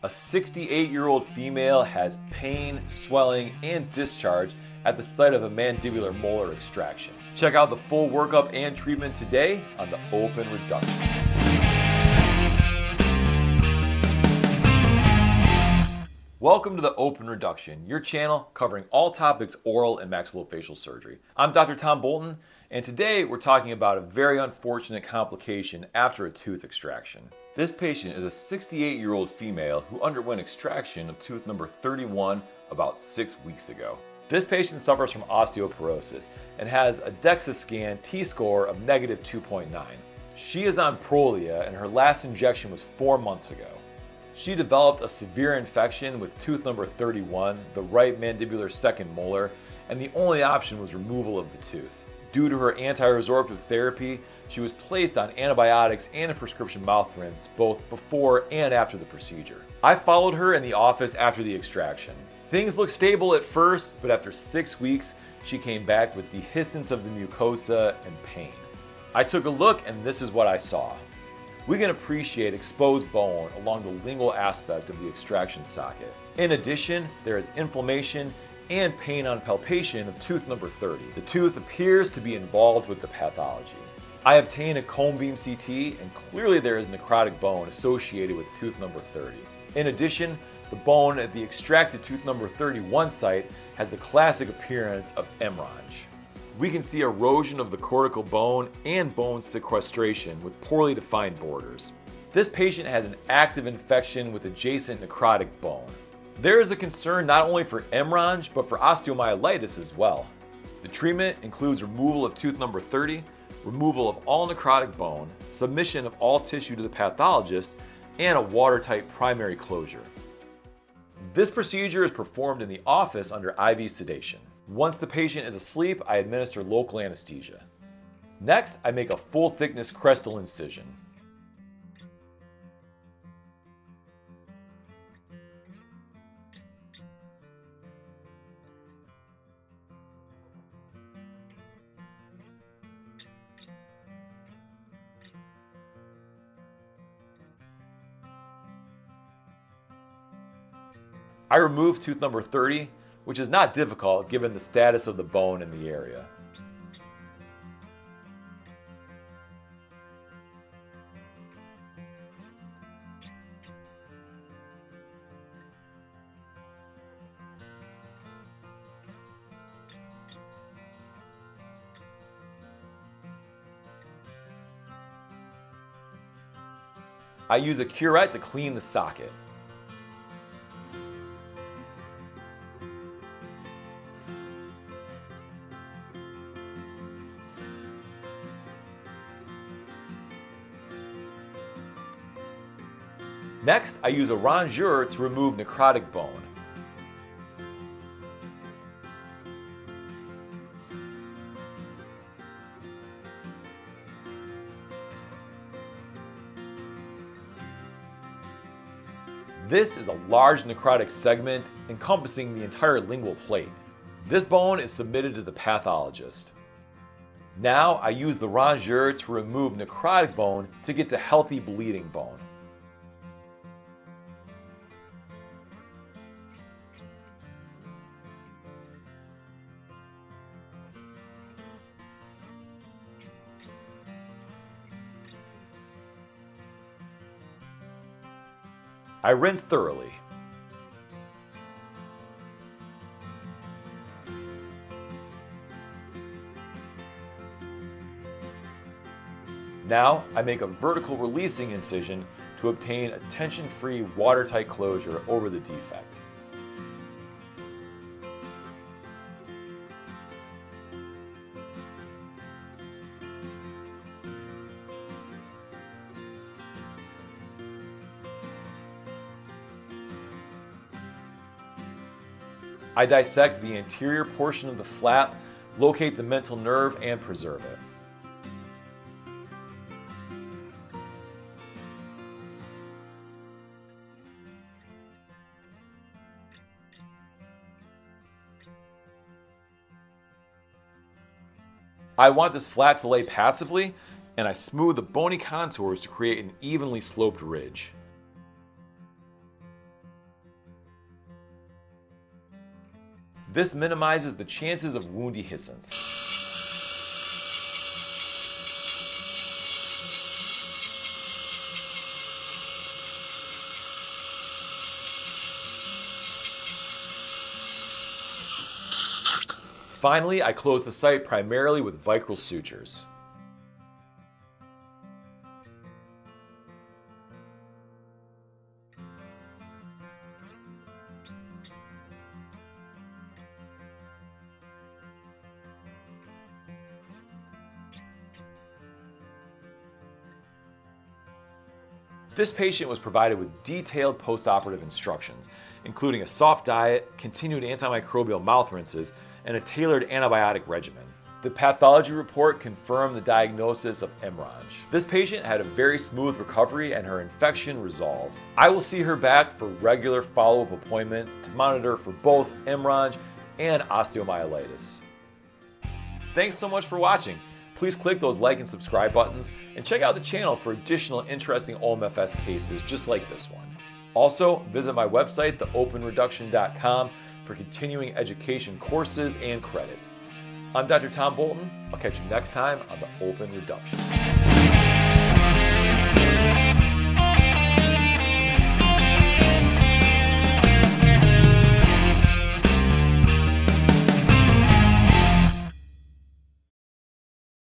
A 68-year-old female has pain, swelling, and discharge at the site of a mandibular molar extraction. Check out the full workup and treatment today on the open reduction. Welcome to the Open Reduction, your channel covering all topics oral and maxillofacial surgery. I'm Dr. Tom Bolten, and today we're talking about a very unfortunate complication after a tooth extraction. This patient is a 68-year-old female who underwent extraction of tooth number 31 about 6 weeks ago. This patient suffers from osteoporosis and has a DEXA T-score of -2.9. She is on Prolia and her last injection was 4 months ago. She developed a severe infection with tooth number 31, the right mandibular second molar, and the only option was removal of the tooth. Due to her anti-resorptive therapy, she was placed on antibiotics and a prescription mouth rinse both before and after the procedure. I followed her in the office after the extraction. Things looked stable at first, but after 6 weeks, she came back with dehiscence of the mucosa and pain. I took a look and this is what I saw. We can appreciate exposed bone along the lingual aspect of the extraction socket. In addition, there is inflammation and pain on palpation of tooth number 30. The tooth appears to be involved with the pathology. I obtained a cone beam CT and clearly there is necrotic bone associated with tooth number 30. In addition, the bone at the extracted tooth number 31 site has the classic appearance of MRONJ. We can see erosion of the cortical bone and bone sequestration with poorly defined borders. This patient has an active infection with adjacent necrotic bone. There is a concern not only for MRONJ, but for osteomyelitis as well. The treatment includes removal of tooth number 30, removal of all necrotic bone, submission of all tissue to the pathologist, and a watertight primary closure. This procedure is performed in the office under IV sedation. Once the patient is asleep, I administer local anesthesia. Next, I make a full thickness crestal incision. I remove tooth number 30, which is not difficult given the status of the bone in the area. I use a curette to clean the socket. Next, I use a rongeur to remove necrotic bone. This is a large necrotic segment encompassing the entire lingual plate. This bone is submitted to the pathologist. Now I use the rongeur to remove necrotic bone to get to healthy bleeding bone. I rinse thoroughly. Now I make a vertical releasing incision to obtain a tension-free watertight closure over the defect. I dissect the anterior portion of the flap, locate the mental nerve, and preserve it. I want this flap to lay passively, and I smooth the bony contours to create an evenly sloped ridge. This minimizes the chances of wound dehiscence. Finally, I close the site primarily with Vicryl sutures. This patient was provided with detailed postoperative instructions, including a soft diet, continued antimicrobial mouth rinses, and a tailored antibiotic regimen. The pathology report confirmed the diagnosis of MRONJ. This patient had a very smooth recovery and her infection resolved. I will see her back for regular follow-up appointments to monitor for both MRONJ and osteomyelitis. Thanks so much for watching. Please click those like and subscribe buttons and check out the channel for additional interesting OMFS cases just like this one. Also, visit my website, theopenreduction.com, for continuing education courses and credit. I'm Dr. Tom Bolten. I'll catch you next time on the Open Reduction.